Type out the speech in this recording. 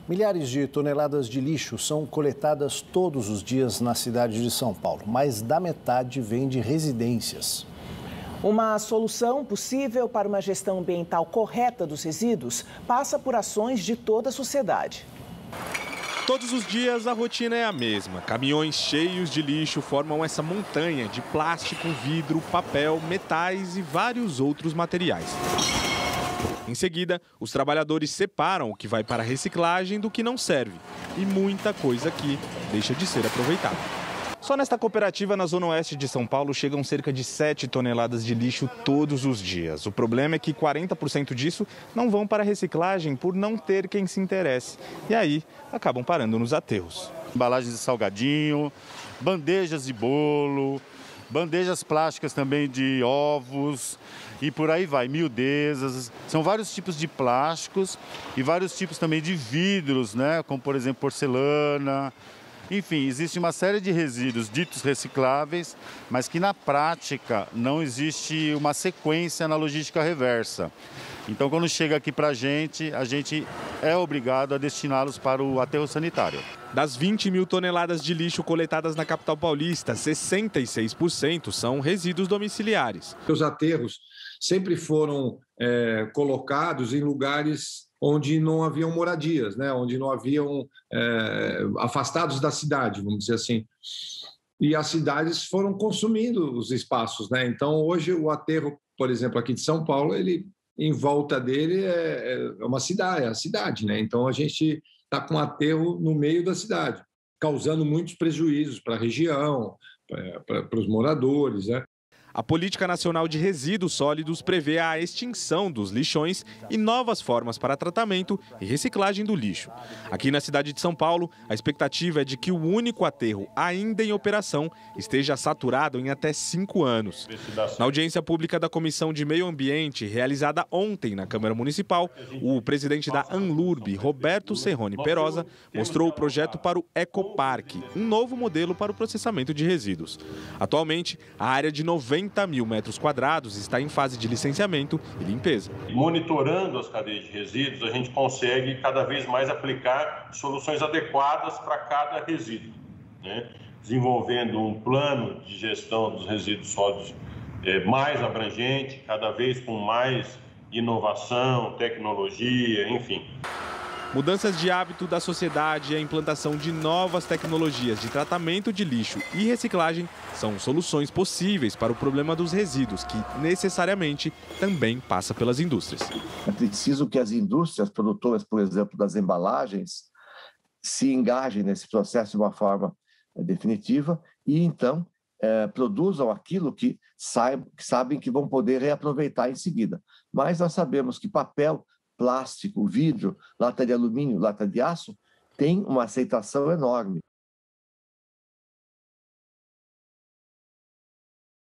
Milhares de toneladas de lixo são coletadas todos os dias na cidade de São Paulo, mais da metade vem de residências. Uma solução possível para uma gestão ambiental correta dos resíduos passa por ações de toda a sociedade. Todos os dias a rotina é a mesma. Caminhões cheios de lixo formam essa montanha de plástico, vidro, papel, metais e vários outros materiais. Em seguida, os trabalhadores separam o que vai para a reciclagem do que não serve. E muita coisa aqui deixa de ser aproveitada. Só nesta cooperativa, na zona oeste de São Paulo, chegam cerca de 7 toneladas de lixo todos os dias. O problema é que 40% disso não vão para a reciclagem por não ter quem se interesse. E aí, acabam parando nos aterros. Embalagens de salgadinho, bandejas de bolo, bandejas plásticas também de ovos e por aí vai, miudezas. São vários tipos de plásticos e vários tipos também de vidros, né? Como por exemplo porcelana. Enfim, existe uma série de resíduos ditos recicláveis, mas que na prática não existe uma sequência na logística reversa. Então, quando chega aqui para a gente é obrigado a destiná-los para o aterro sanitário. Das 20 mil toneladas de lixo coletadas na capital paulista, 66% são resíduos domiciliares. Os aterros sempre foram colocados em lugares onde não haviam moradias, né? Onde não haviam afastados da cidade, vamos dizer assim. E as cidades foram consumindo os espaços, né? Então, hoje, o aterro, por exemplo, aqui de São Paulo, ele, em volta dele é uma cidade, é a cidade, né? Então, a gente está com um aterro no meio da cidade, causando muitos prejuízos para a região, para os moradores, né? A Política Nacional de Resíduos Sólidos prevê a extinção dos lixões e novas formas para tratamento e reciclagem do lixo. Aqui na cidade de São Paulo, a expectativa é de que o único aterro ainda em operação esteja saturado em até 5 anos. Na audiência pública da Comissão de Meio Ambiente, realizada ontem na Câmara Municipal, o presidente da Anlurb, Roberto Serrone Perosa, mostrou o projeto para o Ecoparque, um novo modelo para o processamento de resíduos. Atualmente, a área de 90 mil metros quadrados está em fase de licenciamento e limpeza. Monitorando as cadeias de resíduos, a gente consegue cada vez mais aplicar soluções adequadas para cada resíduo, né? Desenvolvendo um plano de gestão dos resíduos sólidos mais abrangente, cada vez com mais inovação, tecnologia, enfim. Mudanças de hábito da sociedade e a implantação de novas tecnologias de tratamento de lixo e reciclagem são soluções possíveis para o problema dos resíduos, que necessariamente também passa pelas indústrias. É preciso que as indústrias produtoras, por exemplo, das embalagens, se engajem nesse processo de uma forma definitiva e, então, produzam aquilo que sabem que vão poder reaproveitar em seguida. Mas nós sabemos que papel, plástico, vidro, lata de alumínio, lata de aço, tem uma aceitação enorme.